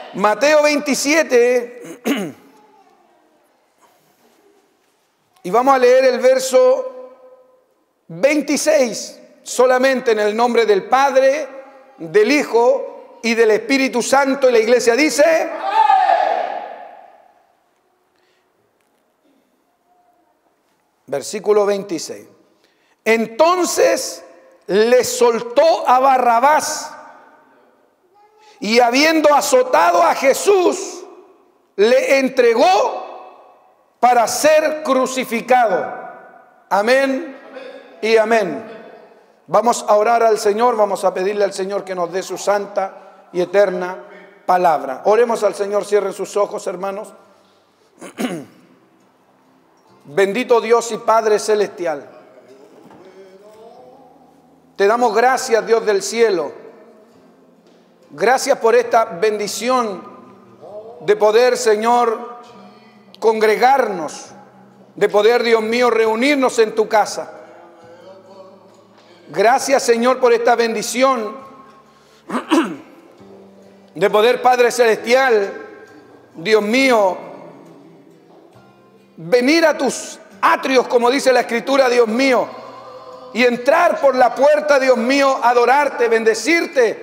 Mateo 27, y vamos a leer el verso 26, solamente en el nombre del Padre, del Hijo y del Espíritu Santo. Y la iglesia dice: versículo 26. Entonces le soltó a Barrabás, y habiendo azotado a Jesús, le entregó para ser crucificado. Amén y amén. Vamos a orar al Señor, vamos a pedirle al Señor que nos dé su santa y eterna palabra. Oremos al Señor, cierren sus ojos, hermanos. Bendito Dios y Padre celestial, te damos gracias, Dios del cielo. Gracias por esta bendición de poder, Señor, congregarnos, de poder, Dios mío, reunirnos en tu casa. Gracias, Señor, por esta bendición de poder, Padre celestial, Dios mío, venir a tus atrios, como dice la Escritura, Dios mío, y entrar por la puerta, Dios mío, adorarte, bendecirte.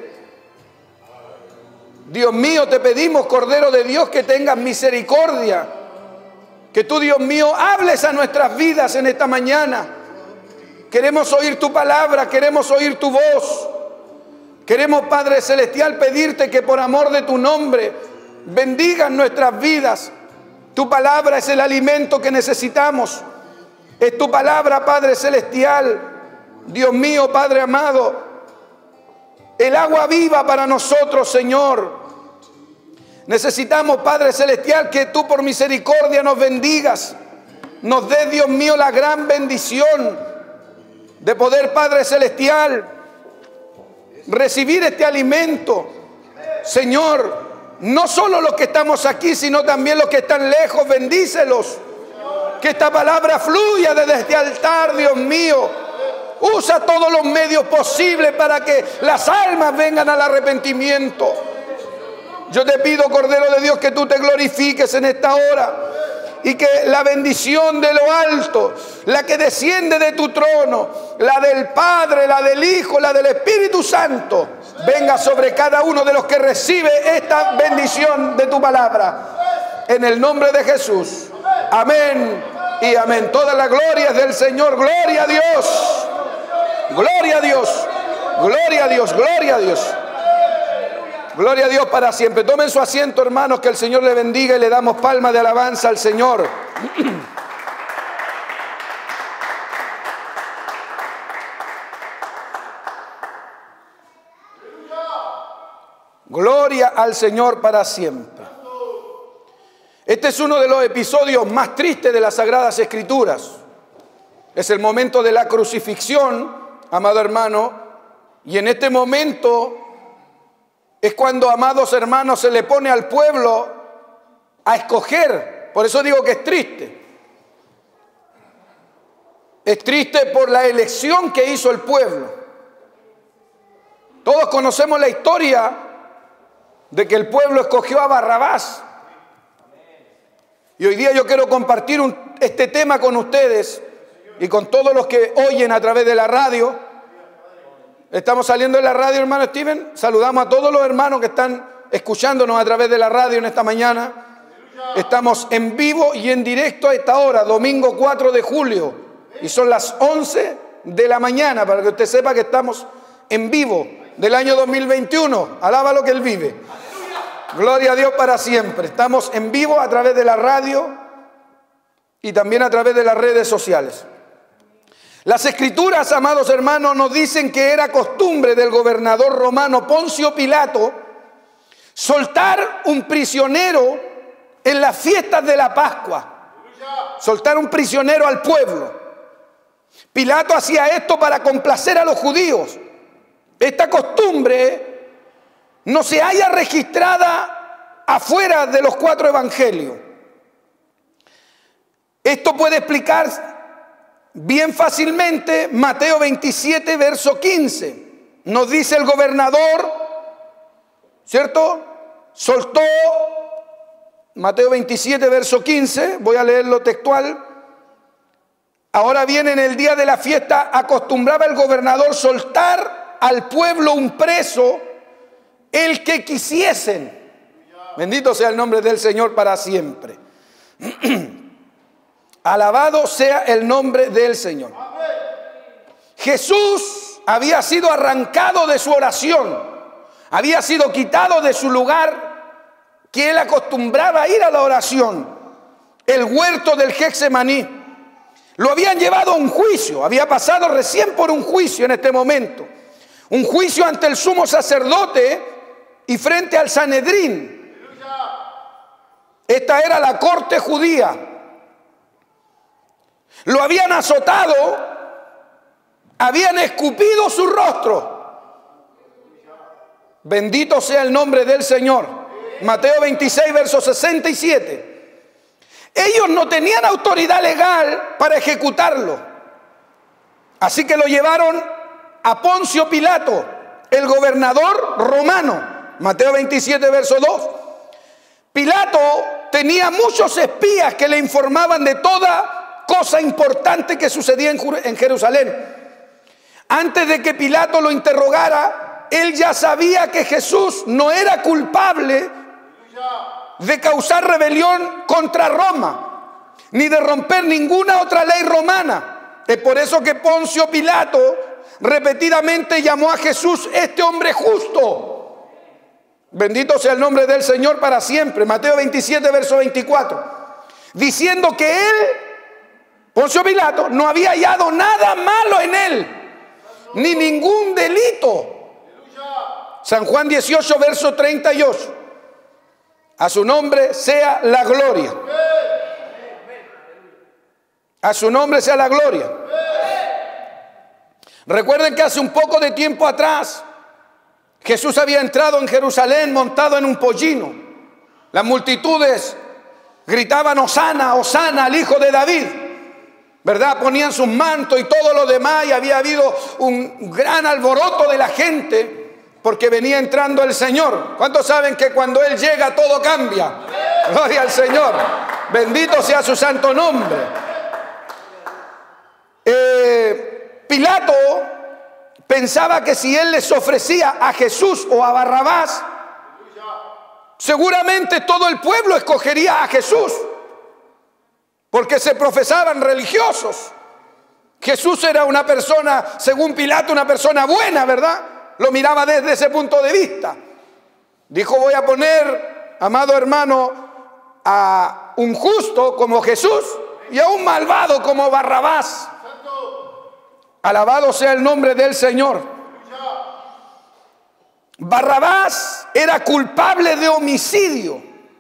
Dios mío, te pedimos, Cordero de Dios, que tengas misericordia, que tú, Dios mío, hables a nuestras vidas en esta mañana. Queremos oír tu palabra, queremos oír tu voz. Queremos, Padre celestial, pedirte que por amor de tu nombre bendigas nuestras vidas. Tu palabra es el alimento que necesitamos. Es tu palabra, Padre celestial, Dios mío, Padre amado, el agua viva para nosotros, Señor. Necesitamos, Padre celestial, que tú por misericordia nos bendigas. Nos des, Dios mío, la gran bendición de poder, Padre celestial, recibir este alimento. Señor, no solo los que estamos aquí, sino también los que están lejos, bendícelos. Que esta palabra fluya desde este altar, Dios mío. Usa todos los medios posibles para que las almas vengan al arrepentimiento. Yo te pido, Cordero de Dios, que tú te glorifiques en esta hora y que la bendición de lo alto, la que desciende de tu trono, la del Padre, la del Hijo, la del Espíritu Santo, venga sobre cada uno de los que recibe esta bendición de tu palabra. En el nombre de Jesús. Amén y amén. Toda la gloria es del Señor. Gloria a Dios. Gloria a Dios. Gloria a Dios. Gloria a Dios. Gloria a Dios para siempre. Tomen su asiento, hermanos, que el Señor le bendiga y le damos palmas de alabanza al Señor. Gloria al Señor para siempre. Este es uno de los episodios más tristes de las Sagradas Escrituras. Es el momento de la crucifixión, amado hermano, y en este momento es cuando, amados hermanos, se le pone al pueblo a escoger. Por eso digo que es triste. Es triste por la elección que hizo el pueblo. Todos conocemos la historia de que el pueblo escogió a Barrabás. Y hoy día yo quiero compartir este tema con ustedes y con todos los que oyen a través de la radio. Estamos saliendo de la radio, hermano Steven. Saludamos a todos los hermanos que están escuchándonos a través de la radio en esta mañana. Estamos en vivo y en directo a esta hora, domingo 4 de julio. Y son las 11 de la mañana, para que usted sepa que estamos en vivo del año 2021. Alaba lo que Él vive. Gloria a Dios para siempre. Estamos en vivo a través de la radio y también a través de las redes sociales. Las Escrituras, amados hermanos, nos dicen que era costumbre del gobernador romano Poncio Pilato soltar un prisionero en las fiestas de la Pascua. Soltar un prisionero al pueblo. Pilato hacía esto para complacer a los judíos. Esta costumbre no se halla registrada afuera de los 4 evangelios. Esto puede explicar bien fácilmente Mateo 27, verso 15. Nos dice el gobernador, ¿cierto?, soltó, Mateo 27, verso 15, voy a leerlo textual. Ahora bien, en el día de la fiesta acostumbraba el gobernador soltar al pueblo un preso, el que quisiesen. Bendito sea el nombre del Señor para siempre. Alabado sea el nombre del Señor. Jesús había sido arrancado de su oración, había sido quitado de su lugar que él acostumbraba a ir a la oración, el huerto del Getsemaní. Lo habían llevado a un juicio, había pasado recién por un juicio en este momento, un juicio ante el sumo sacerdote y frente al Sanedrín. Esta era la corte judía. Lo habían azotado, habían escupido su rostro. Bendito sea el nombre del Señor. Mateo 26, verso 67. Ellos no tenían autoridad legal para ejecutarlo. Así que lo llevaron a Poncio Pilato, el gobernador romano. Mateo 27, verso 2. Pilato tenía muchos espías que le informaban de toda cosa importante que sucedía en Jerusalén. Antes de que Pilato lo interrogara, él ya sabía que Jesús no era culpable de causar rebelión contra Roma, ni de romper ninguna otra ley romana. Es por eso que Poncio Pilato repetidamente llamó a Jesús este hombre justo. Bendito sea el nombre del Señor para siempre. Mateo 27, verso 24. Diciendo que él, Poncio Pilato, no había hallado nada malo en él, ni ningún delito. San Juan 18, verso 38. A su nombre sea la gloria. A su nombre sea la gloria. Recuerden que hace un poco de tiempo atrás Jesús había entrado en Jerusalén montado en un pollino. Las multitudes gritaban Hosana, Hosana al hijo de David, ¿verdad? Ponían sus mantos y todo lo demás, y había habido un gran alboroto de la gente porque venía entrando el Señor. ¿Cuántos saben que cuando Él llega todo cambia? Gloria al Señor. Bendito sea su santo nombre. Pilato pensaba que si él les ofrecía a Jesús o a Barrabás, seguramente todo el pueblo escogería a Jesús, porque se profesaban religiosos. Jesús era una persona, según Pilato, una persona buena, ¿verdad? Lo miraba desde ese punto de vista. Dijo: voy a poner, amado hermano, a un justo como Jesús y a un malvado como Barrabás. Alabado sea el nombre del Señor. Barrabás era culpable de homicidio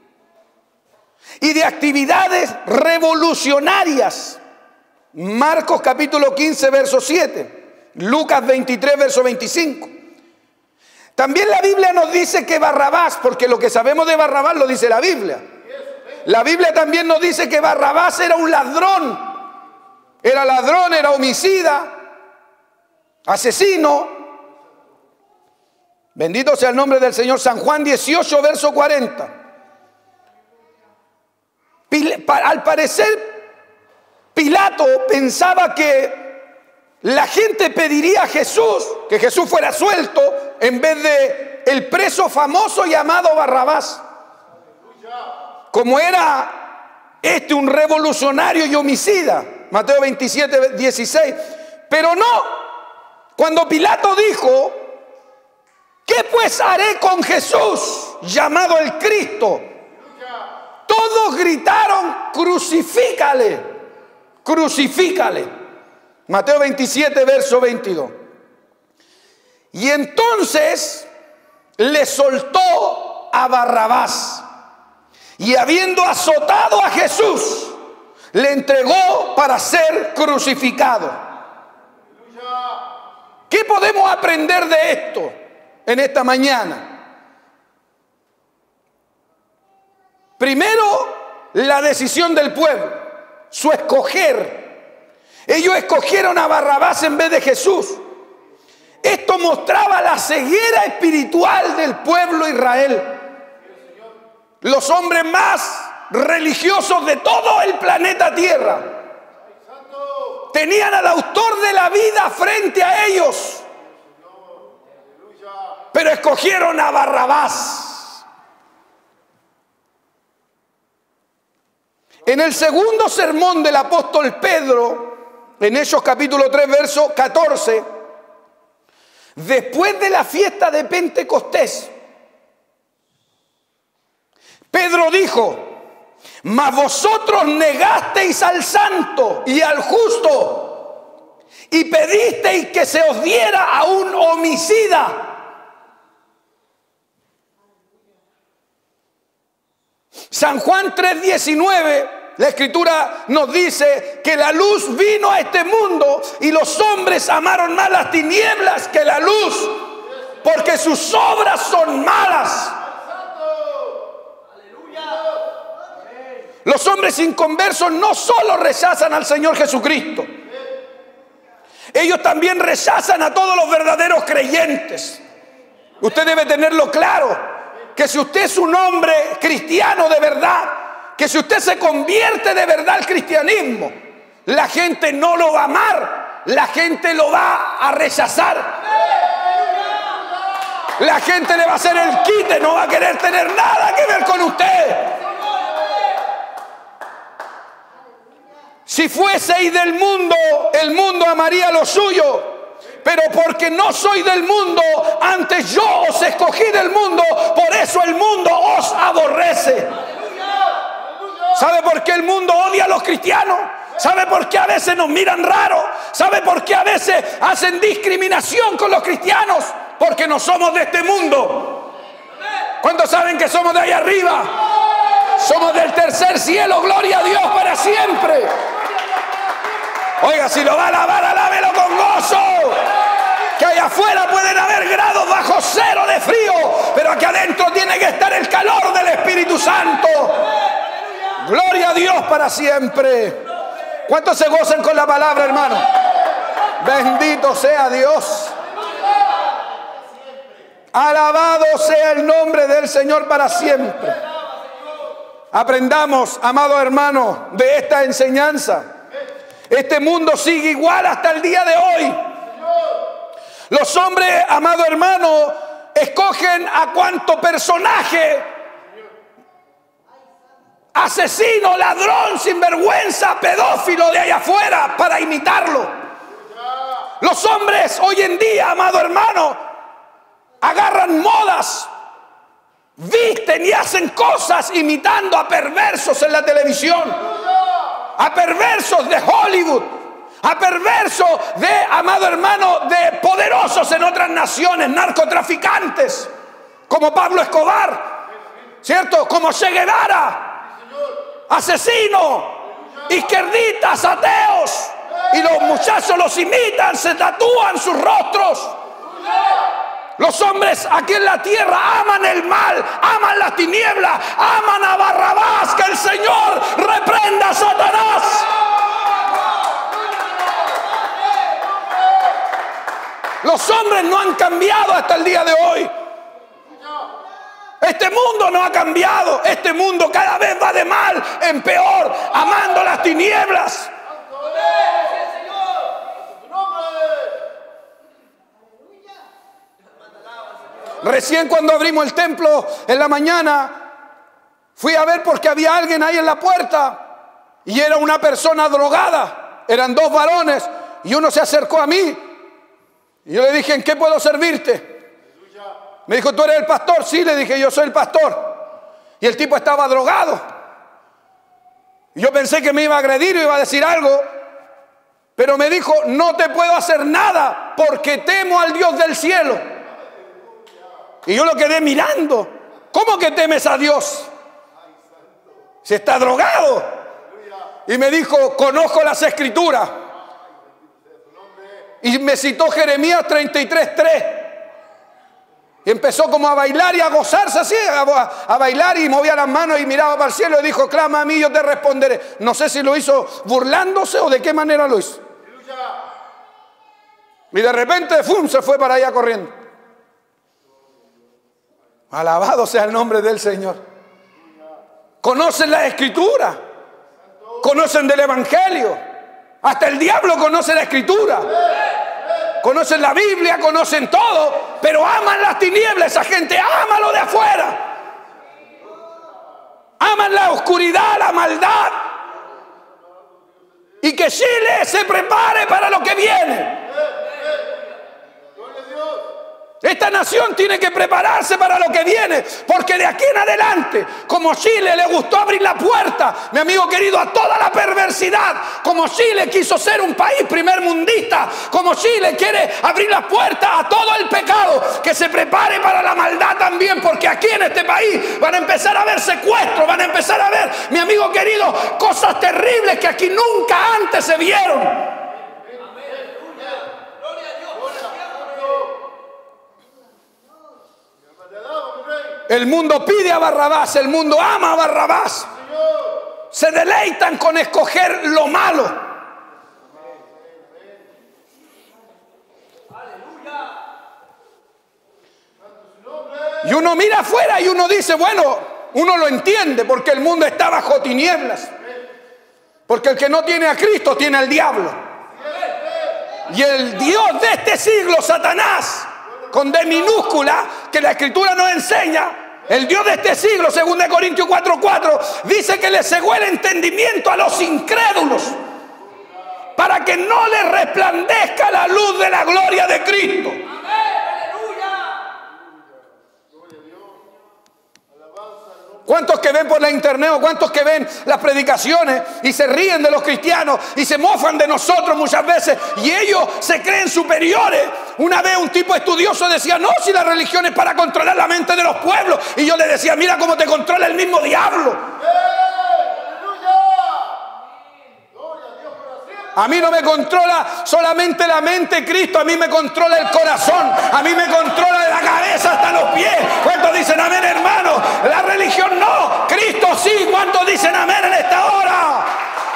y de actividades revolucionarias. Marcos capítulo 15, verso 7. Lucas 23, verso 25. También la Biblia nos dice que Barrabás, porque lo que sabemos de Barrabás lo dice la Biblia. La Biblia también nos dice que Barrabás era un ladrón. Era ladrón, era homicida, asesino. Bendito sea el nombre del Señor. San Juan 18, verso 40. Al parecer, Pilato pensaba que la gente pediría a Jesús, que Jesús fuera suelto, en vez de el preso famoso llamado Barrabás. Como era un revolucionario y homicida. Mateo 27, 16. Pero no. Cuando Pilato dijo: ¿qué pues haré con Jesús, llamado el Cristo?, todos gritaron: crucifícale, crucifícale. Mateo 27, verso 22. Y entonces le soltó a Barrabás, y habiendo azotado a Jesús, le entregó para ser crucificado. ¿Qué podemos aprender de esto en esta mañana? Primero, la decisión del pueblo, su escoger. Ellos escogieron a Barrabás en vez de Jesús. Esto mostraba la ceguera espiritual del pueblo de Israel. los hombres más religiosos de todo el planeta Tierra, tenían al autor de la vida frente a ellos, pero escogieron a Barrabás. En el segundo sermón del apóstol Pedro, en Hechos capítulo 3, verso 14, después de la fiesta de Pentecostés, Pedro dijo: mas vosotros negasteis al santo y al justo y pedisteis que se os diera a un homicida. San Juan 3:19, la escritura nos dice que la luz vino a este mundo y los hombres amaron más las tinieblas que la luz, porque sus obras son malas. Los hombres inconversos no solo rechazan al Señor Jesucristo, ellos también rechazan a todos los verdaderos creyentes. Usted debe tenerlo claro, que si usted es un hombre cristiano de verdad, que si usted se convierte de verdad al cristianismo, la gente no lo va a amar, la gente lo va a rechazar. La gente le va a hacer el quite, no va a querer tener nada que ver con usted. Si fueseis del mundo, el mundo amaría lo suyo. Pero porque no soy del mundo, antes yo os escogí del mundo, por eso el mundo os aborrece. ¿Sabe por qué el mundo odia a los cristianos? ¿Sabe por qué a veces nos miran raro? ¿Sabe por qué a veces hacen discriminación con los cristianos? Porque no somos de este mundo. ¿Cuántos saben que somos de ahí arriba? Somos del tercer cielo, gloria a Dios para siempre. Oiga, si lo va a alabar, alábelo con gozo. Que allá afuera pueden haber grados bajo cero de frío, pero aquí adentro tiene que estar el calor del Espíritu Santo. Gloria a Dios para siempre. ¿Cuántos se gozan con la palabra, hermano? Bendito sea Dios. Alabado sea el nombre del Señor para siempre. Aprendamos, amado hermano, de esta enseñanza. Este mundo sigue igual hasta el día de hoy. Los hombres, amado hermano, escogen a cuanto personaje, asesino, ladrón, sinvergüenza, pedófilo de allá afuera para imitarlo. Los hombres hoy en día, amado hermano, agarran modas, visten y hacen cosas imitando a perversos en la televisión, a perversos de Hollywood, a perversos de, amado hermano, de poderosos en otras naciones, narcotraficantes, como Pablo Escobar, ¿cierto? Como Che Guevara, asesino, izquierdistas, ateos, y los muchachos los imitan, se tatúan sus rostros. Los hombres aquí en la tierra aman el mal, aman la tiniebla, aman a Barrabás. Que el Señor reprenda a Satanás. Los hombres no han cambiado hasta el día de hoy. Este mundo no ha cambiado. Este mundo cada vez va de mal en peor, amando las tinieblas. Recién cuando abrimos el templo en la mañana, fui a ver porque había alguien ahí en la puerta y era una persona drogada. Eran dos varones y uno se acercó a mí y yo le dije: ¿en qué puedo servirte? Me dijo: ¿tú eres el pastor? Sí, le dije: yo soy el pastor. Y el tipo estaba drogado. Y yo pensé que me iba a agredir o iba a decir algo, pero me dijo: no te puedo hacer nada porque temo al Dios del cielo. Y yo lo quedé mirando. ¿Cómo que temes a Dios? Si está drogado. Y me dijo: conozco las escrituras. Y me citó Jeremías 33:3. Y empezó como a bailar y a gozarse así, a bailar, y movía las manos y miraba para el cielo y dijo: clama a mí, yo te responderé. No sé si lo hizo burlándose o de qué manera lo hizo. Y de repente, ¡fum!, se fue para allá corriendo. Alabado sea el nombre del Señor. conocen la Escritura, conocen del Evangelio. Hasta el diablo conoce la Escritura, conocen la Biblia, conocen todo, pero aman las tinieblas. Esa gente ama lo de afuera, aman la oscuridad, la maldad. Y que Chile se prepare para lo que viene. Esta nación tiene que prepararse para lo que viene, porque de aquí en adelante, como Chile le gustó abrir la puerta, mi amigo querido, a toda la perversidad, como Chile quiso ser un país primermundista, como Chile quiere abrir la puerta a todo el pecado, que se prepare para la maldad también, porque aquí en este país van a empezar a haber secuestros, van a empezar a ver, mi amigo querido, cosas terribles que aquí nunca antes se vieron. El mundo pide a Barrabás, el mundo ama a Barrabás. Se deleitan con escoger lo malo. Y uno mira afuera y uno dice, bueno, uno lo entiende porque el mundo está bajo tinieblas. Porque el que no tiene a Cristo tiene al diablo. Y el Dios de este siglo, Satanás, con D minúscula, que la Escritura nos enseña, el Dios de este siglo, 2 Corintios 4:4, dice que le cegó el entendimiento a los incrédulos para que no les resplandezca la luz de la gloria de Cristo. ¿Cuántos que ven por la internet o cuántos que ven las predicaciones y se ríen de los cristianos y se mofan de nosotros muchas veces y ellos se creen superiores? Una vez un tipo estudioso decía, no, si la religión es para controlar la mente de los pueblos. Y yo le decía, mira cómo te controla el mismo diablo. A mí no me controla solamente la mente Cristo, a mí me controla el corazón, a mí me controla de la cabeza hasta los pies. ¿Cuántos dicen amén, hermano? La religión no, Cristo sí. ¿Cuántos dicen amén en esta hora?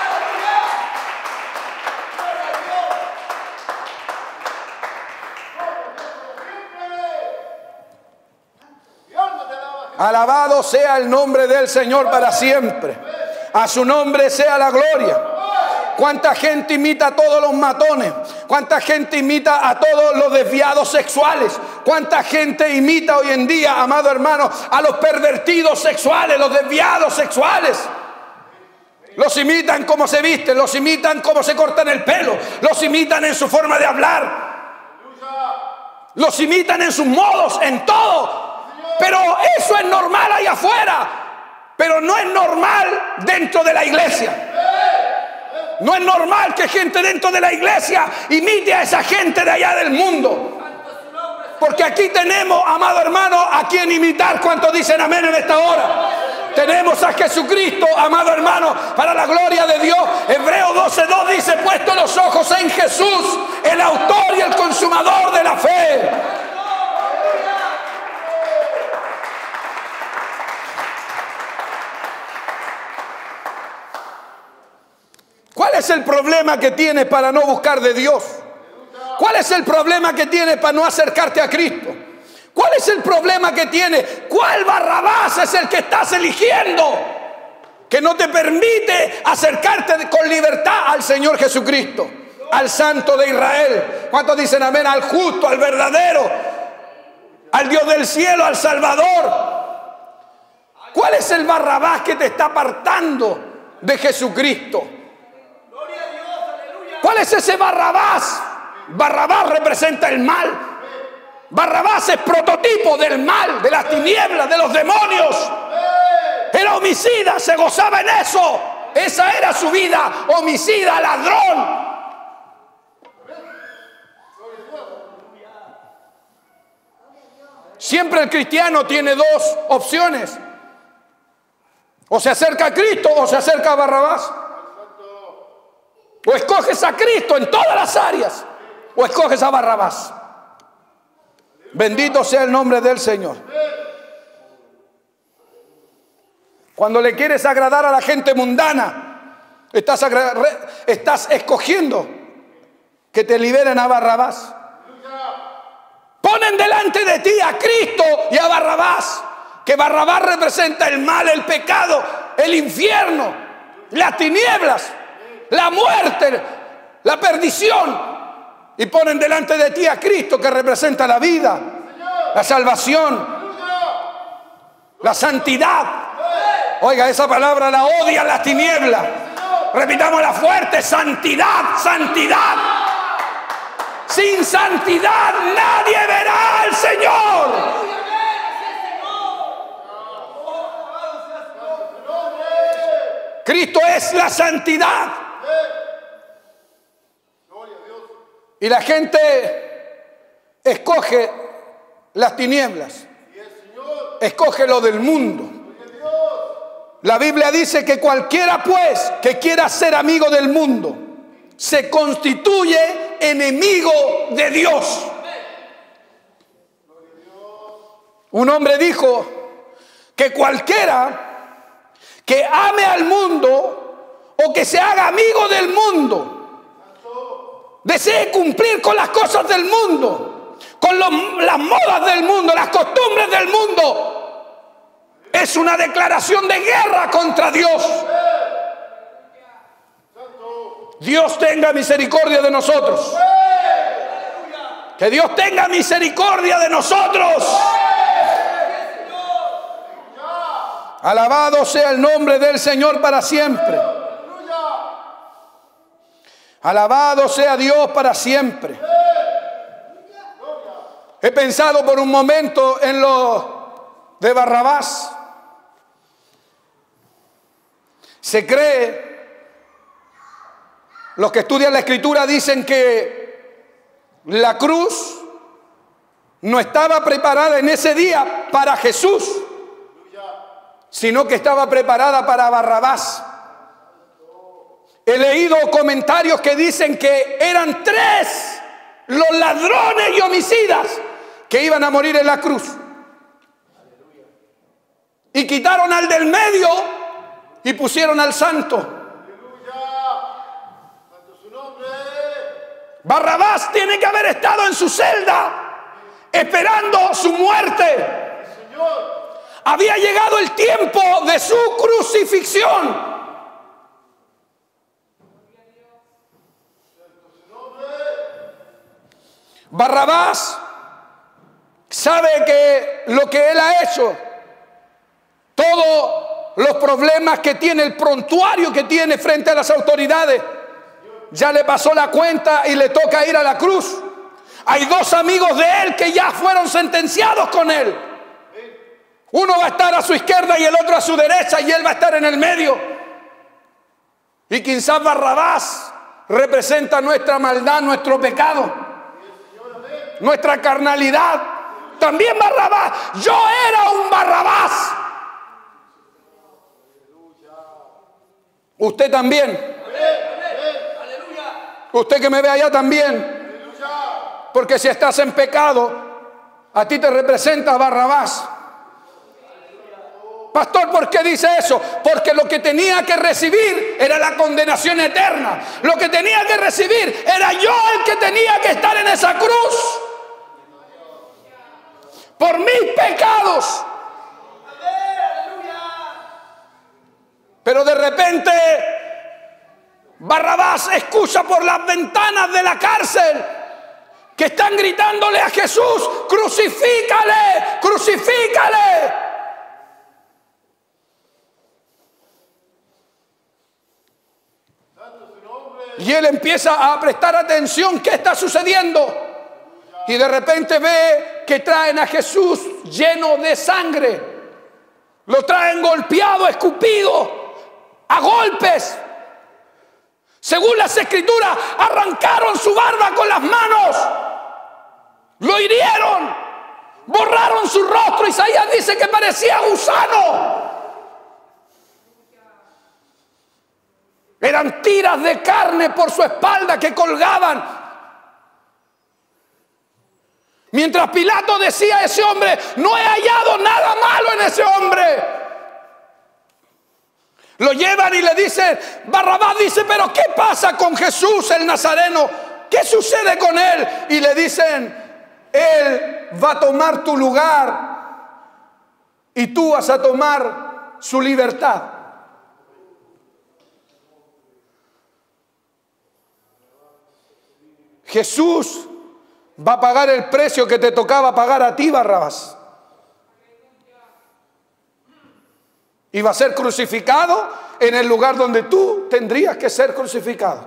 Alabado sea el nombre del Señor para siempre. A su nombre sea la gloria. ¿Cuánta gente imita a todos los matones? ¿Cuánta gente imita a todos los desviados sexuales? ¿Cuánta gente imita hoy en día, amado hermano, a los pervertidos sexuales, los desviados sexuales? Los imitan cómo se visten, los imitan cómo se cortan el pelo, los imitan en su forma de hablar, los imitan en sus modos, en todo. Pero eso es normal allá afuera, pero no es normal dentro de la iglesia. No es normal que gente dentro de la iglesia imite a esa gente de allá del mundo. Porque aquí tenemos, amado hermano, a quien imitar. ¿Cuántos dicen amén en esta hora? Tenemos a Jesucristo, amado hermano, para la gloria de Dios. Hebreos 12:2 dice, puesto los ojos en Jesús, el autor y el consumador de la fe. ¿Cuál es el problema que tienes para no buscar de Dios? ¿Cuál es el problema que tienes para no acercarte a Cristo? ¿Cuál es el problema que tienes? ¿Cuál Barrabás es el que estás eligiendo que no te permite acercarte con libertad al Señor Jesucristo, al Santo de Israel? ¿Cuántos dicen amén? Al justo, al verdadero, al Dios del cielo, al Salvador. ¿Cuál es el Barrabás que te está apartando de Jesucristo? ¿Cuál es ese Barrabás? Barrabás representa el mal. Barrabás es prototipo del mal, de las tinieblas, de los demonios. Era homicida, se gozaba en eso. Esa era su vida, homicida, ladrón. Siempre el cristiano tiene dos opciones. O se acerca a Cristo o se acerca a Barrabás. O escoges a Cristo en todas las áreas, o escoges a Barrabás. Bendito sea el nombre del Señor. Cuando le quieres agradar a la gente mundana, estás escogiendo que te liberen a Barrabás. Ponen delante de ti a Cristo y a Barrabás. Que Barrabás representa el mal, el pecado, el infierno, las tinieblas, la muerte, la perdición, y ponen delante de ti a Cristo, que representa la vida, la salvación, la santidad. Oiga, esa palabra la odian las tinieblas. Repitámosla fuerte: santidad, santidad. Sin santidad nadie verá al Señor. Cristo es la santidad. Y la gente escoge las tinieblas, escoge lo del mundo. La Biblia dice que cualquiera pues que quiera ser amigo del mundo se constituye enemigo de Dios. Un hombre dijo que cualquiera que ame al mundo o que se haga amigo del mundo, desee cumplir con las cosas del mundo, con las modas del mundo, las costumbres del mundo, es una declaración de guerra contra Dios. Dios tenga misericordia de nosotros. Que Dios tenga misericordia de nosotros. Alabado sea el nombre del Señor para siempre. Alabado sea Dios para siempre. He pensado por un momento en lo de Barrabás. Se cree, los que estudian la Escritura dicen que la cruz no estaba preparada en ese día para Jesús, sino que estaba preparada para Barrabás. He leído comentarios que dicen que eran 3 los ladrones y homicidas que iban a morir en la cruz. Y quitaron al del medio y pusieron al santo. Barrabás tiene que haber estado en su celda esperando su muerte. Había llegado el tiempo de su crucifixión. Barrabás sabe que lo que él ha hecho, todos los problemas que tiene, el prontuario que tiene frente a las autoridades, ya le pasó la cuenta y le toca ir a la cruz. Hay 2 amigos de él que ya fueron sentenciados con él. Uno va a estar a su izquierda y el otro a su derecha, y él va a estar en el medio. Y quizás Barrabás representa nuestra maldad, nuestro pecado, nuestra carnalidad. También Barrabás. Yo era un Barrabás. Usted también. Usted que me ve allá también. Porque si estás en pecado, a ti te representa Barrabás. Pastor, ¿por qué dice eso? Porque lo que tenía que recibir era la condenación eterna. Lo que tenía que recibir era yo el que tenía que estar en esa cruz. Por mis pecados. Pero de repente Barrabás escucha por las ventanas de la cárcel que están gritándole a Jesús: crucifícale, crucifícale. Y él empieza a prestar atención. ¿Qué está sucediendo? Y de repente ve que traen a Jesús lleno de sangre. Lo traen golpeado, escupido, a golpes. Según las Escrituras, arrancaron su barba con las manos. Lo hirieron. Borraron su rostro. Isaías dice que parecía gusano. Eran tiras de carne por su espalda que colgaban. Mientras Pilato decía a ese hombre: no he hallado nada malo en ese hombre. Lo llevan y le dicen, Barrabás dice: pero ¿qué pasa con Jesús el Nazareno? ¿Qué sucede con él? Y le dicen: él va a tomar tu lugar y tú vas a tomar su libertad. Jesús va a pagar el precio que te tocaba pagar a ti, Barrabás. Y va a ser crucificado en el lugar donde tú tendrías que ser crucificado.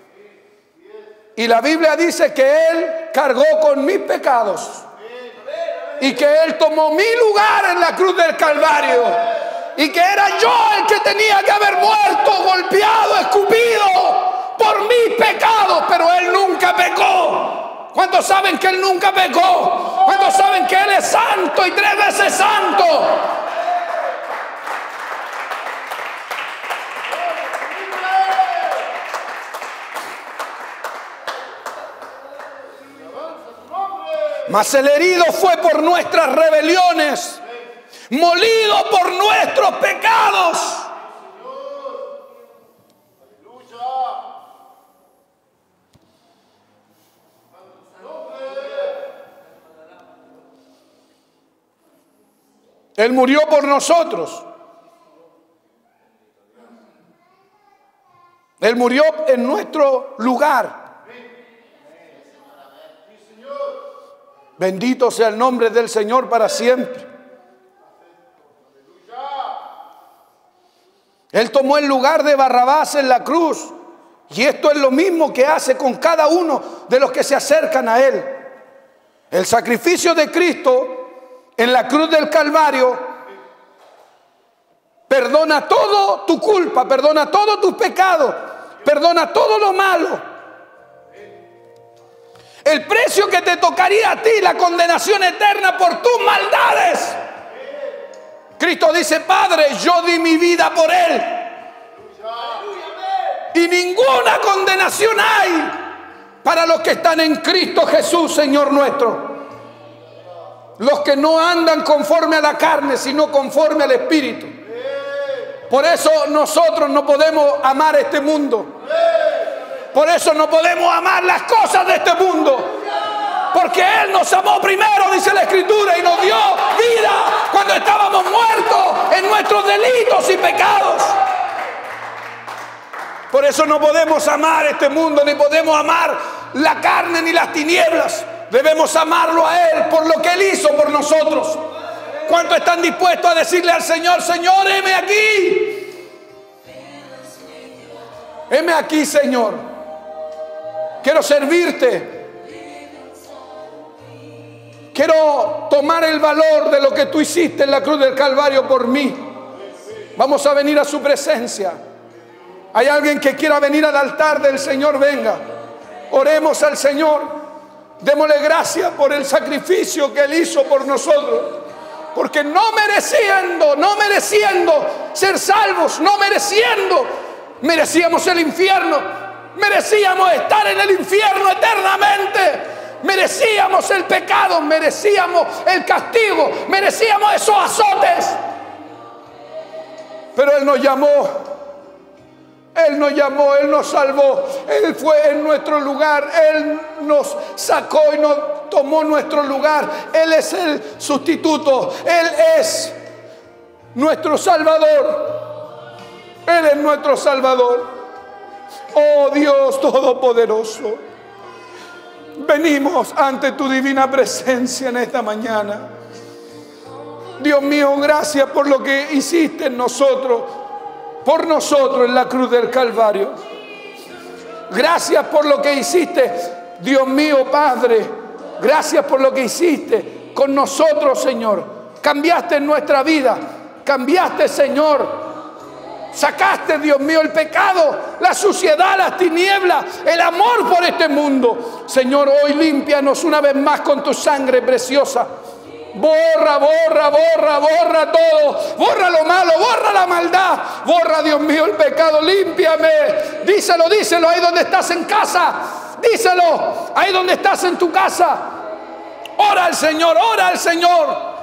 Y la Biblia dice que Él cargó con mis pecados y que Él tomó mi lugar en la cruz del Calvario, y que era yo el que tenía que haber muerto, golpeado, escupido por mis pecados, pero Él nunca pecó. ¿Cuántos saben que Él nunca pecó? ¿Cuántos saben que Él es santo y 3 veces santo? Mas el herido fue por nuestras rebeliones, molido por nuestros pecados. Él murió por nosotros. Él murió en nuestro lugar. Bendito sea el nombre del Señor para siempre. Él tomó el lugar de Barrabás en la cruz. Y esto es lo mismo que hace con cada uno de los que se acercan a Él. El sacrificio de Cristo en la cruz del Calvario perdona toda tu culpa, perdona todos tus pecados, perdona todo lo malo. El precio que te tocaría a ti, la condenación eterna por tus maldades. Cristo dice: Padre, yo di mi vida por Él. Y ninguna condenación hay para los que están en Cristo Jesús, Señor nuestro. Los que no andan conforme a la carne, sino conforme al Espíritu. Por eso nosotros no podemos amar este mundo. Por eso no podemos amar las cosas de este mundo. Porque Él nos amó primero, dice la Escritura, y nos dio vida cuando estábamos muertos en nuestros delitos y pecados. Por eso no podemos amar este mundo, ni podemos amar la carne ni las tinieblas. Debemos amarlo a Él por lo que Él hizo por nosotros. ¿Cuántos están dispuestos a decirle al Señor: Señor, heme aquí? Heme aquí, Señor. Quiero servirte. Quiero tomar el valor de lo que tú hiciste en la cruz del Calvario por mí. Vamos a venir a su presencia. ¿Hay alguien que quiera venir al altar del Señor? Venga. Oremos al Señor. Démosle gracias por el sacrificio que Él hizo por nosotros. Porque no mereciendo ser salvos, no merecíamos el infierno. Merecíamos estar en el infierno eternamente. Merecíamos el pecado, merecíamos el castigo, merecíamos esos azotes. Pero Él nos llamó, Él nos salvó, Él fue en nuestro lugar, Él nos sacó y nos tomó nuestro lugar. Él es el sustituto, Él es nuestro Salvador. Él es nuestro Salvador. Oh Dios Todopoderoso, venimos ante tu divina presencia en esta mañana. Dios mío, gracias por lo que hiciste en nosotros, por nosotros en la cruz del Calvario. Gracias por lo que hiciste, Dios mío, Padre. Gracias por lo que hiciste con nosotros, Señor. Cambiaste nuestra vida, cambiaste, Señor. Sacaste, Dios mío, el pecado, la suciedad, las tinieblas, el amor por este mundo. Señor, hoy límpianos una vez más con tu sangre preciosa. Borra todo. Borra lo malo, borra la maldad. Borra, Dios mío, el pecado. Límpiame. Díselo ahí donde estás en casa. Díselo ahí donde estás en tu casa. Ora al Señor, ora al Señor.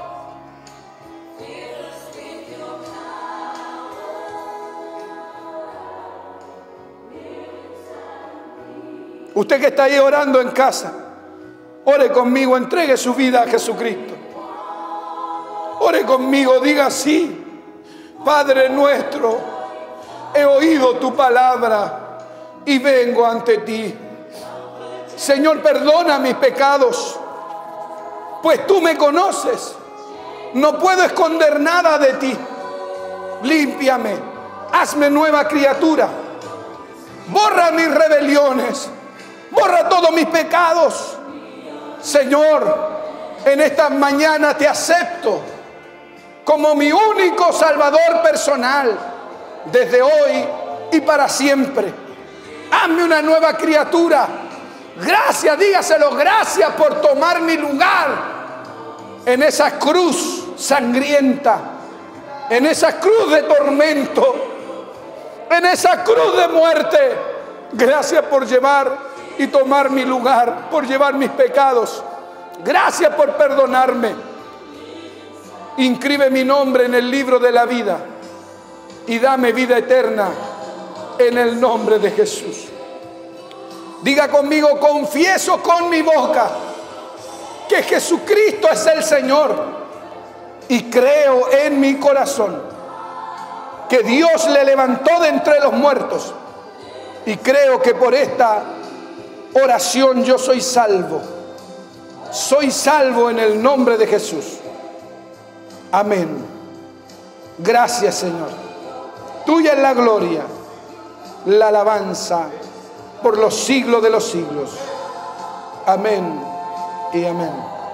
Usted que está ahí orando en casa, ore conmigo, entregue su vida a Jesucristo. Ore conmigo, diga: sí, Padre nuestro, he oído tu palabra y vengo ante ti. Señor, perdona mis pecados, pues tú me conoces. No puedo esconder nada de ti. Límpiame, hazme nueva criatura. Borra mis rebeliones, borra todos mis pecados. Señor, en esta mañana te acepto como mi único Salvador personal, desde hoy y para siempre. Hazme una nueva criatura. Gracias, dígaselo, gracias por tomar mi lugar en esa cruz sangrienta, en esa cruz de tormento, en esa cruz de muerte. Gracias por llevar y tomar mi lugar, por llevar mis pecados. Gracias por perdonarme. Inscribe mi nombre en el libro de la vida y dame vida eterna en el nombre de Jesús. Diga conmigo: confieso con mi boca que Jesucristo es el Señor y creo en mi corazón que Dios le levantó de entre los muertos, y creo que por esta oración yo soy salvo. Soy salvo en el nombre de Jesús. Amén. Gracias, Señor. Tuya es la gloria, la alabanza por los siglos de los siglos. Amén y amén.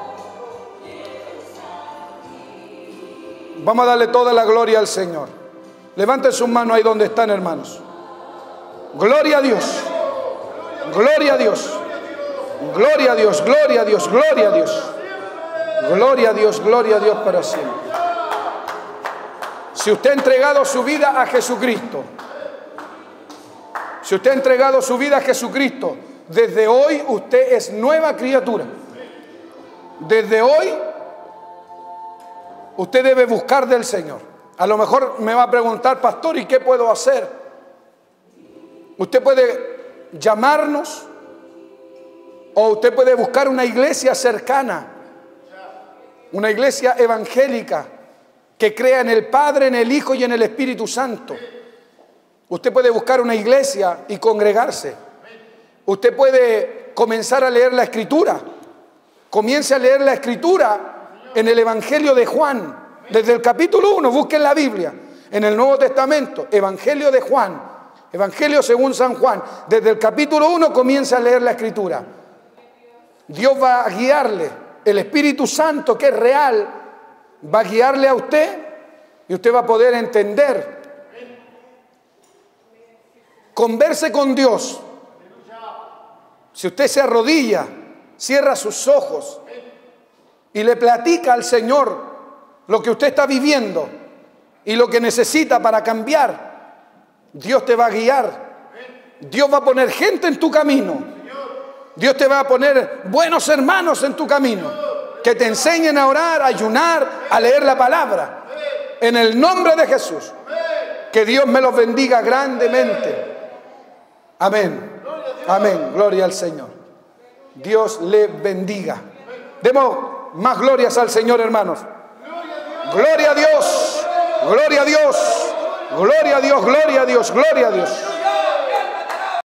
Vamos a darle toda la gloria al Señor. Levanten sus manos ahí donde están, hermanos. Gloria a Dios. Gloria a Dios. Gloria a Dios, gloria a Dios, gloria a Dios. Gloria a Dios, gloria a Dios para siempre. Si usted ha entregado su vida a Jesucristo, si usted ha entregado su vida a Jesucristo, desde hoy usted es nueva criatura. Desde hoy usted debe buscar del Señor. A lo mejor me va a preguntar: pastor, ¿y qué puedo hacer? Usted puede llamarnos, o usted puede buscar una iglesia cercana, una iglesia evangélica que crea en el Padre, en el Hijo y en el Espíritu Santo. Usted puede buscar una iglesia y congregarse. Usted puede comenzar a leer la Escritura. Comience a leer la Escritura en el Evangelio de Juan. Desde el capítulo 1, busquen la Biblia. En el Nuevo Testamento, Evangelio de Juan, Evangelio según San Juan. Desde el capítulo 1 comienza a leer la Escritura. Dios va a guiarle. El Espíritu Santo, que es real, va a guiarle a usted, y usted va a poder entender. Converse con Dios. Si usted se arrodilla, cierra sus ojos y le platica al Señor lo que usted está viviendo y lo que necesita para cambiar, Dios te va a guiar. Dios va a poner gente en tu camino. Dios te va a poner buenos hermanos en tu camino que te enseñen a orar, a ayunar, a leer la palabra. En el nombre de Jesús. Que Dios me los bendiga grandemente. Amén. Amén. Gloria al Señor. Dios le bendiga. Demos más glorias al Señor, hermanos. Gloria a Dios. Gloria a Dios. Gloria a Dios. Gloria a Dios. Gloria a Dios.